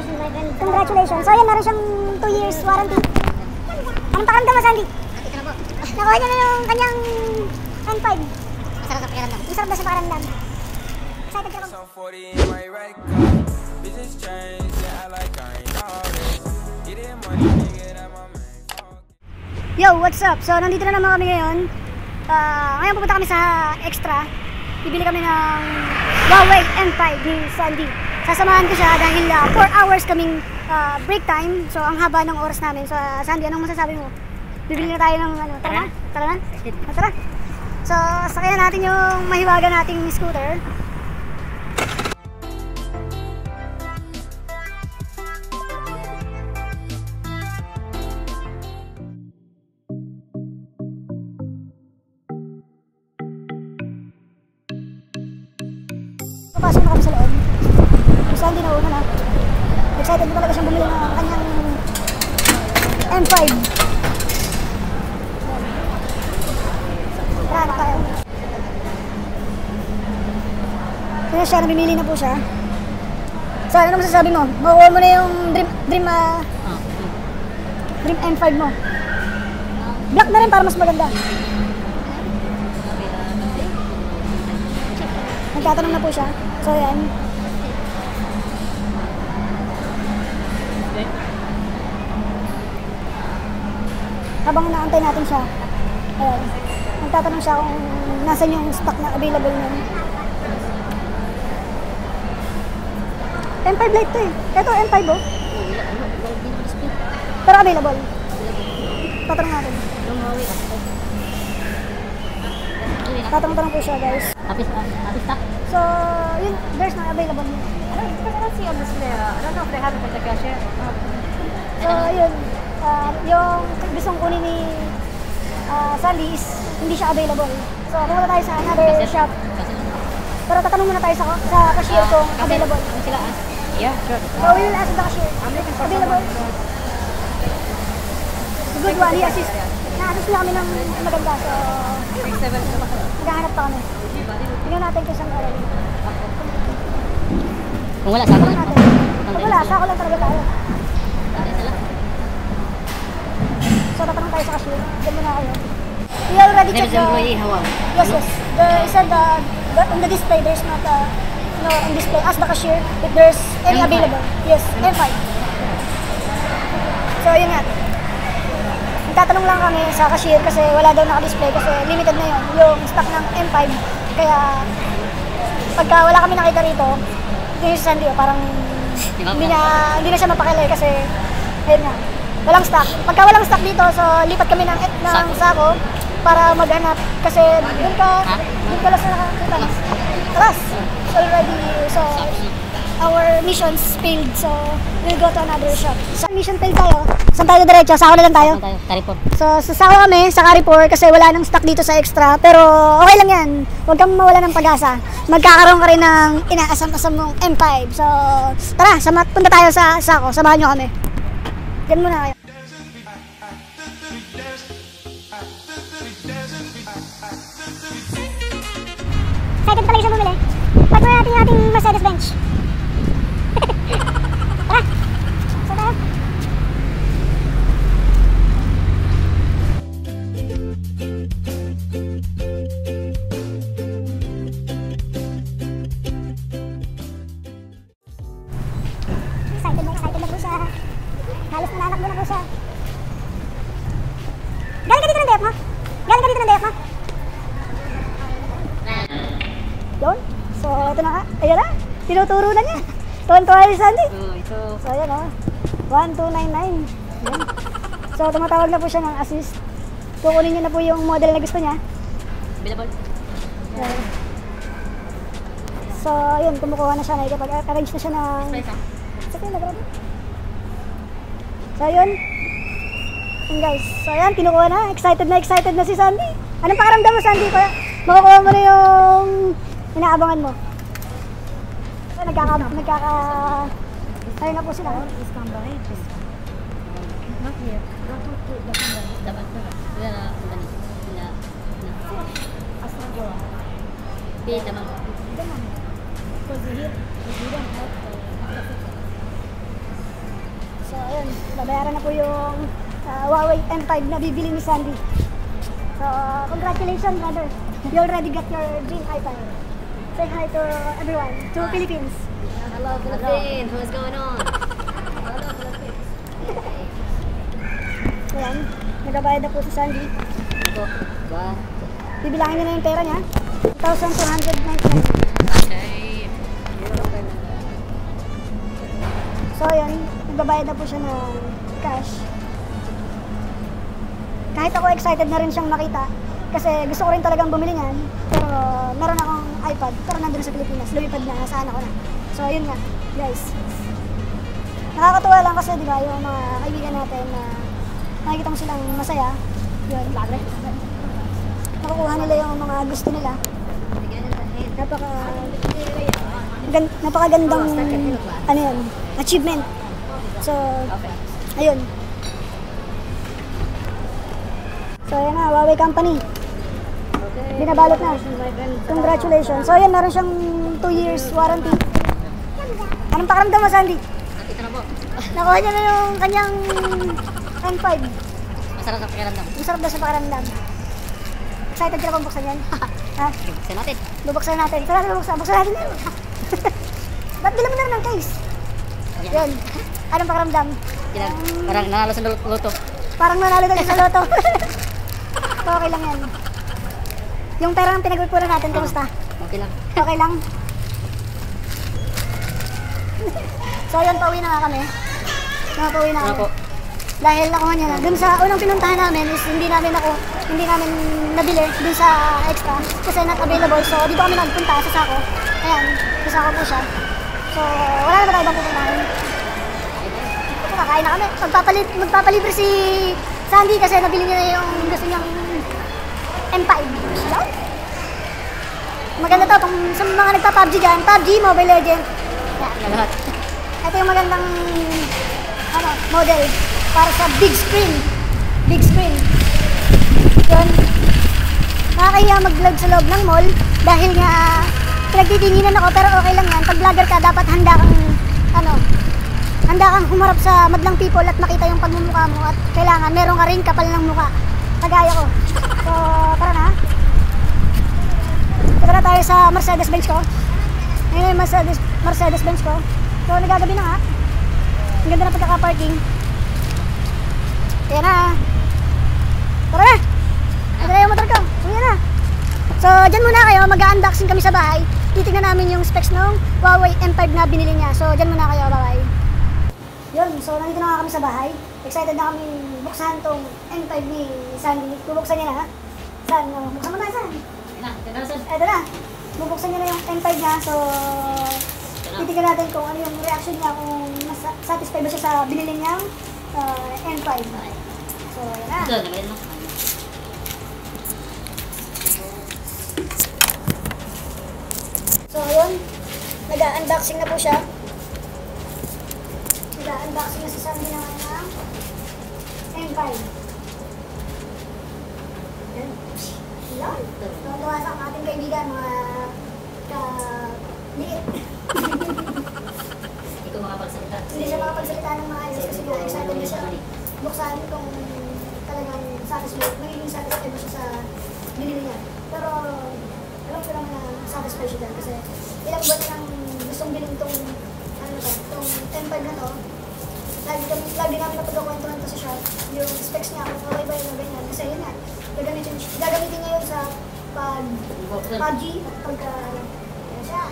Congratulations. So yan, meron siyang 2 years warranty. Anong pakiramdam mo, Sandy? Nakuha niya na yung kanyang N5. Masarap sa pakiramdam. Masarap na sa pakiramdam. Excited ka ba? Yo, what's up? So nandito na naman kami ngayon. Ngayon pupunta kami sa Extra. Bibili kami ng Huawei N5 ni Sandy. Sasamahan ko siya dahil 4 hours kaming break time. So ang haba ng oras namin. So Sandy, anong masasabi mo? Bibili na tayo ng ano? Tara na? Tara na? Tara. So sakyan natin yung mahiwaga nating scooter. Papasok na kami sa loob. Si Sandy na una na. Excited na talaga siyang bumili ng kanyang M5. Tara na tayo. Kaya siya, namimili na po siya. So, ano masasabi mo? Makuha mo na yung Dream M5 mo. Black na rin para mas maganda. Nagtatanong na po siya. So, yan. Habang naantay natin siya, ayan, nagtatanong siya kung nasan yung stock na available nun. M5 Lite to eh. Ito, M5 oh. Pero available. Tatanong natin. Tatanong po siya, guys. Happy stock? So, yun, there's no available yun. Because I don't see on display. I don't know if they have it at the cashier. So, yun. Yung gustong kunin ni Sandy is hindi siya available. So, pumunta tayo sa another shop. Pero tatanong muna tayo sa cashier kung available. Yeah, sure. So, we will ask the cashier. Available? Good one, he assist. Na-assist niya kami ng maganda. So, maghahanap pa kami. Tingnan natin kung saan meron. Kung wala, sako lang. Kung wala, sako lang talaga tayo. So, tatanong tayo sa cashier. Diyan muna kayo. We already checked the... Yes. They said on the display, there's not on display. Ask the cashier if there's any available. Yes, M5. So, yun nga. Nagtatanong lang kami sa cashier kasi wala daw naka-display kasi limited na yung stock ng M5. Kaya, pagka wala kami nakita rito, yung si Sandy, parang hindi na siya mapakilay kasi, ayun nga. Walang stock. Pagka walang stock dito, so lipat kami ng sako para maghanap kasi doon ka lang sa nakakita. Alas! Already, so our missions failed, so we'll go to another shop. So mission failed tayo. Saan tayo diretso? Sako na lang tayo? Carrefour. So sasako kami sa Carrefour kasi wala nang stock dito sa Extra. Pero okay lang yan. Huwag kang mawala ng pag-asa. Magkakaroon ka rin ng inaasam-asam mong M5. So tara, punta tayo sa sako. Samahan nyo kami. Diyan muna kayo. Excited talaga siya bumili. Pag muna natin yung ating Mercedes-Benz. Tara! So tayo. Excited na po siya. Halos nananakbo na po siya. Galing ka dito ng DF mo? Yun. So, ito na nga. Ayan na. Tinuturo na niya. Tuwan-tuwa si Sandy. So, ayan o. 1299. Ayan. So, tumatawag na po siya ng assist. Kukunin niya na po yung model na gusto niya. Available. Ayan. So, ayun. Kumukuha na siya. Nakikipag-arrange na siya ng... Sige na, grabe. So, ayun. Ayan, guys. So, ayan. Kinukuha na. Excited na si Sandy. Anong pakiramdam mo, Sandy? Makukuha mo na yung inaabangan mo. So, ayun na po sila. Not here. Dapat na. Asal jawa. Daman. Because here we don't have babayaran na po yung Huawei M5 na bibili ni Sandy. So, congratulations brother. You already got your dream iPad. Say hi to everyone, to Philippines. Hello, Philippines. What's going on? Hello, Philippines. Ayan, nagabayad na po si Sandy. Ito. Ba? Bibilangin niya na yung pera niya. 1,299. Jhay. So, ayan, nagbabayad na po siya ng cash. Kahit ako excited na rin siyang makita. Kasi gusto ko rin talagang bumili niyan. Pero meron akong iPad. Pero nandun sa Pilipinas. Lumipad na. Nasaan ako na. So, ayun nga. Guys. Nakakatuwa lang kasi, di ba, yung mga kaibigan natin na nakikita mo silang masaya. Yun. Nakukuha nila yung mga gusto nila. Napakagandang ano yun, achievement. So, ayun. So, ayan na, Huawei company. Binabalot na. Congratulations. So, ayan, meron siyang 2 years warranty. Anong pakiramdam mo, Sandy? Nakita na po. Nakuha niya na yung kanyang M5. Masarap sa pakiramdam. Masarap daw sa pakiramdam. Excited ka na bang buksan yan? Ha? Buksan natin. Bubuksan natin. Saan natin bubuksan? Buksan natin yan. Ba't bilang mo na rin ng case? Yun. Anong pakiramdam? Parang nanalo sa loto. Parang nanalo tayo sa loto. Okay lang yan. Yung pera ng pinag-upuran natin, kumusta? Okay lang. Okay lang? So yun, pauwi na nga kami. Pauwi na kami. Dahil nakuha niya na. Dun sa unang pinuntahan namin is hindi namin nabili dun sa extra kasi not available. So dito kami nagpunta sa Sako. Ayan, sa Sako po siya. So wala na ba tayo bang pupuntahan? Kakain na kami. Magpapalibre si Sandy kasi nabili niya na yung gusto niyang M5. So, maganda to pang sa mga nagpa-PUBG dyan. PUBG, Mobile Legends. Yan. Ito yung magandang model para sa big screen. Big screen. Yun. Nakakahiya mag-vlog sa loob ng mall dahil nga pinagtitinginan ako pero okay lang yan. Pag vlogger ka, dapat handa kang humarap sa madlang people at makita yung pagmumukha mo at kailangan meron ka rin kapal ng mukha. Kagaya ko. So, tara na. Tara na tayo sa Mercedes-Benz ko. Ngayon yung Mercedes-Benz ko. So, nagagabi na nga. Ang ganda na pagkaka-parking. Ayan na. Tara na. Ito na yung motor ko. Ayan na. So, dyan muna kayo. Mag-unboxing kami sa bahay. Titignan namin yung specs ng Huawei M5 na binili niya. So, dyan muna kayo. Bye-bye. Yun. So, nandito na kami sa bahay. Excited na kami buksan tong M5 ni Sandy. Bubuksan niya na. San? Buksan mo na, San. Ito na. Bubuksan niya na yung M5 niya. So, titignan natin kung ano yung reaction niya, kung satisfied ba siya sa binili niyang M5. So, yan na. So, yun. Nag-unboxing na po siya. Nag-unboxing na si Sandy ng M5. Yan. Yan. Tuwa sa ating kaibigan, mga liit. Hindi ko makapagsalita. Hindi siya makapagsalita ng mga ayos kasi nga excited na siya buksan kung talagang satisfied, magiging satisfied ba siya sa binili niya. Pero alam ko lang na satisfied siya dyan kasi ilang buwan nang gustong bilhin tong M5 na to. Lagi namin napagkakwentuhan to sa shop yung specs niya kung okay ba yun o ganyan. Kasi yun nga, gagamitin niya yun sa PUBG at pagka yan siya.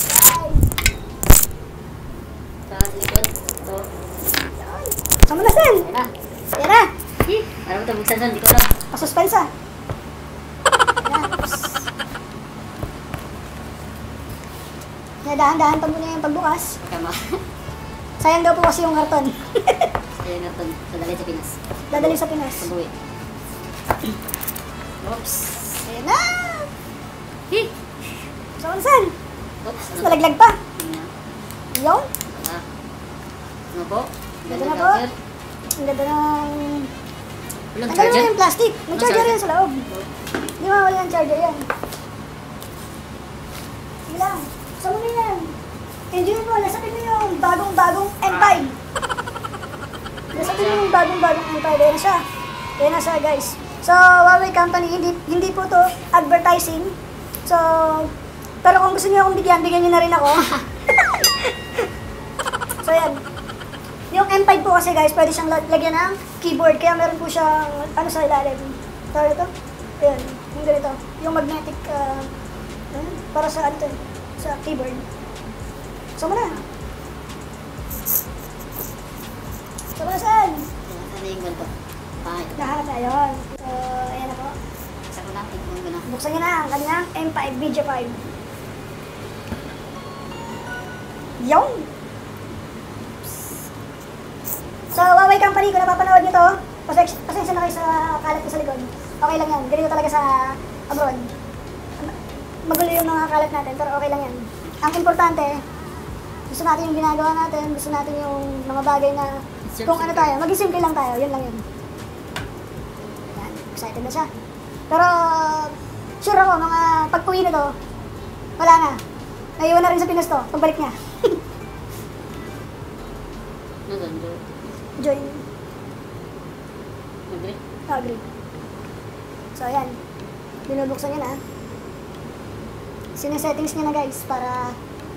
Sa likod. Ito. Sama na, San! Yan na. Yan na! Alam mo ito, buksan San. Hindi ko alam. Pasuspensa. Yan na. Dahan-dahan pa muna yung pagbukas. Tama. Sayang daw po kasi yung karton. Kaya nga ito, dadalhin sa Pinas. Dadalhin sa Pinas. Pag-uwi. Oops. Ayan na! Hi! So, San? Oops. Nalaglag pa. Yung? Ano po? Ganda na po. Ang ganda ng... Walang Ang ganda charger? na yung plastic. May charger yan sa loob. Di ba wala yung charger yan? Sige lang. Saan mo na yan? Enjoy mo. Nasapin mo yung bagong M5. bagong M5. Ayan na siya. Ayan na siya, guys. So, Huawei company, hindi po to advertising. So, pero kung gusto niyo akong bigyan niyo na rin ako. So, yan. Yung M5 po kasi, guys, pwede siyang lagyan ng keyboard. Kaya meron po siyang, ano sa ilalim. Tawag ito? Ayan, yung ganito. Yung magnetic, para sa, ano to, sa keyboard. So, muna. So, muna saan? Ano yung ganito? Bakit? Nahanap na yun. So, ayan na po. Saka natin kung gano'n. Buksan niyo na ang kanyang M5 Video 5. Yung! So, Huawei company, kung napapanood niyo to, pasensya na kayo sa kalat ko sa likod. Okay lang yan. Ganito talaga sa abroad. Magulo yung mga kalat natin, pero okay lang yan. Ang importante, gusto natin yung ginagawa natin, gusto natin yung mga bagay na kung ano tayo, maging simple lang tayo, yun lang yun. Yan, excited na siya. Pero, sure ako, mga pag-uwi na to, wala na. Naiwan na rin sa Pinas to, pagbalik niya. Join. Agree? Agree. So, ayan. Binubuksan niya na. Sinesettings niya na, guys, para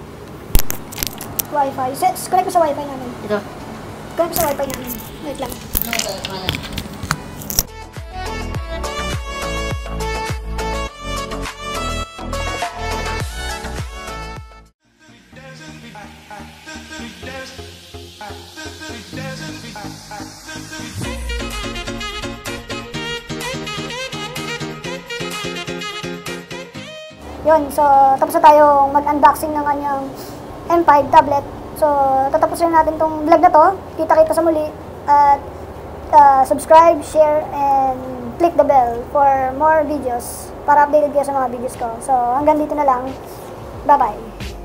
Wi-Fi. Connect ko sa Wi-Fi namin. Ito. Connect ko sa Wi-Fi namin. Wait lang. Ano ba ito? Pangalan? Yun, so tapos na tayong mag-unboxing ng kanyang M5 tablet. So tatapusin natin tong vlog na to. Kita-kita sa muli. At subscribe, share, and click the bell for more videos para updated kayo sa mga videos ko. So hanggang dito na lang. Bye-bye.